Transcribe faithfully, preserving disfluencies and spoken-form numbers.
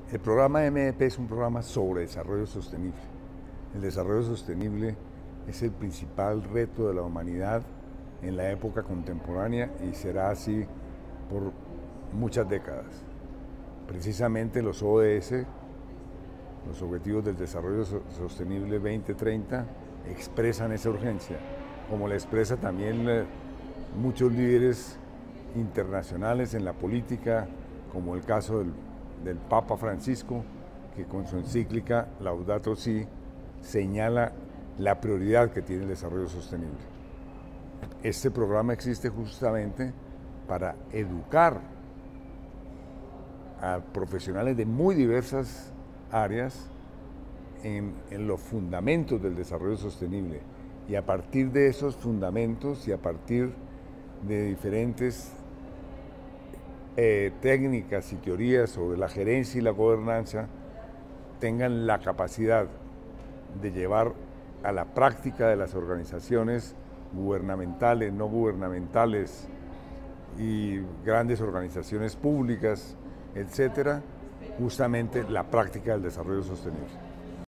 El programa M D P es un programa sobre desarrollo sostenible. El desarrollo sostenible es el principal reto de la humanidad en la época contemporánea y será así por muchas décadas. Precisamente los O D S, los Objetivos del Desarrollo Sostenible veinte treinta, expresan esa urgencia, como la expresa también muchos líderes internacionales en la política, como el caso del, del Papa Francisco, que con su encíclica Laudato Si señala la prioridad que tiene el desarrollo sostenible. Este programa existe justamente para educar a profesionales de muy diversas áreas en, en los fundamentos del desarrollo sostenible, y a partir de esos fundamentos y a partir de diferentes eh, técnicas y teorías sobre la gerencia y la gobernanza, tengan la capacidad de llevar a la práctica de las organizaciones gubernamentales, no gubernamentales y grandes organizaciones públicas, etcétera, justamente la práctica del desarrollo sostenible.